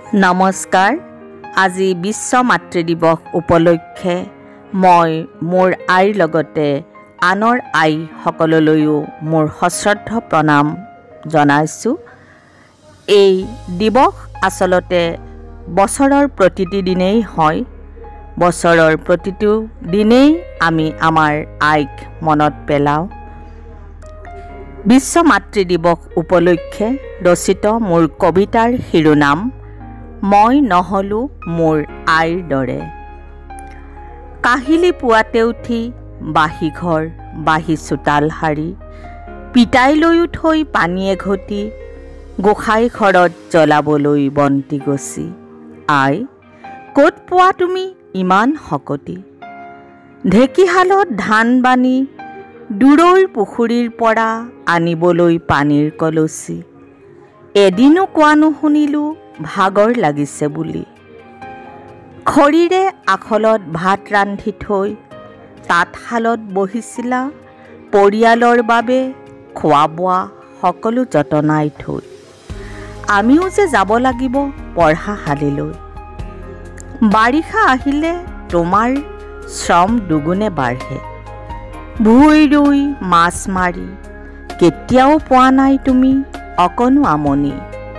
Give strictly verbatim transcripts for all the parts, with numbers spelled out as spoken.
নমস্কাৰ। আজি বিশ্ব মাতৃ দিৱস উপলক্ষে মই মোৰ আইৰ লগতে আনৰ আই সকললৈও মোৰ সশ্ৰদ্ধ প্ৰণাম জনাইছোঁ। এই দিৱস আচলতে বছৰৰ প্ৰতিটি দিনেই হয়। বছৰৰ প্ৰতিটো দিনেই আমি আমাৰ আইক মনত পেলাওঁ। বিশ্ব মাতৃ দিৱস উপলক্ষে ৰচিত মোৰ কবিতাৰ শিৰোনাম মই নহলোঁ মোৰ আইৰ দৰে। কাহিলি পুৱাতে উঠি বাঁহী ঘৰ বাঁহী চোতাল সাৰি পিতাই লৈও থৈ পানী এঘটি গোসাঁই ঘৰত জ্বলাবলৈ বন্তি গছি। আই ক'ত পোৱা তুমি ইমান শকতি? ঢেঁকীশালত ধান বানি দূৰৈৰ পুখুৰীৰ পৰা আনিবলৈ পানীৰ কলচী। এদিনো কোৱা নুশুনিলোঁ ভাগৰ লাগিছে বুলি। খৰিৰে আখলত ভাত ৰান্ধি থৈ তাঁতশালত বহিছিলা পৰিয়ালৰ বাবে খোৱা বোৱা সকলো যতনাই থৈ। আমিও যে যাব লাগিব পঢ়াশালীলৈ। বাৰিষা আহিলে তোমাৰ শ্ৰম দুগুণে বাঢ়ে। ভুই ৰুই মাছ মাৰি কেতিয়াও পোৱা নাই তুমি অকণো আমনি।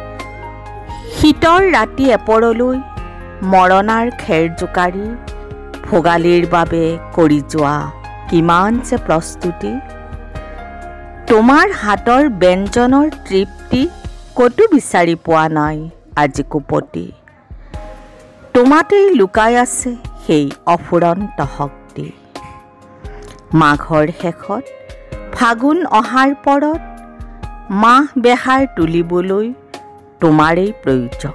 শীতৰ ৰাতি এপৰলৈ মৰণাৰ খেৰ জোকাৰি ভোগালীৰ বাবে কৰি যোৱা কিমান যে প্ৰস্তুতি। তোমাৰ হাতৰ ব্যঞ্জনৰ তৃপ্তি ক'তো বিচাৰি পোৱা নাই আজি কোপতি। তোমাতেই লুকাই আছে সেই অফুৰন্ত শক্তি। মাঘৰ শেষত ফাগুন অহাৰ পৰত মাহ বেহাৰ তুলিবলৈ তোমাৰেই প্ৰয়োজন।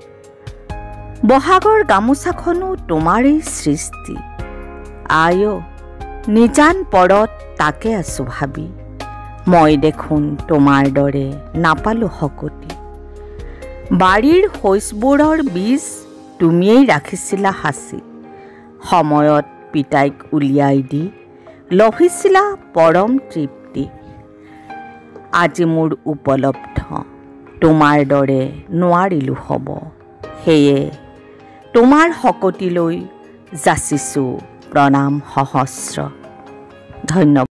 বহাগৰ গামোচাখনো তোমাৰেই সৃষ্টি। আইও নিজান পৰত তাকে আছোঁ ভাবি মই দেখোন তোমাৰ দৰে নাপালোঁ শকতি। বাৰীৰ শইচবোৰৰ বীজ তুমিয়েই ৰাখিছিলা সাঁচি। সময়ত পিতাইক উলিয়াই দি লভিছিলা পৰম তৃপ্তি। আজি মোৰ উপলব্ধ তোমাৰ দৰে নোৱাৰিলোঁ হ'ব। সেয়ে তোমাৰ শকতিলৈ যাচিছোঁ প্ৰণাম সহস্ৰ। ধন্যবাদ।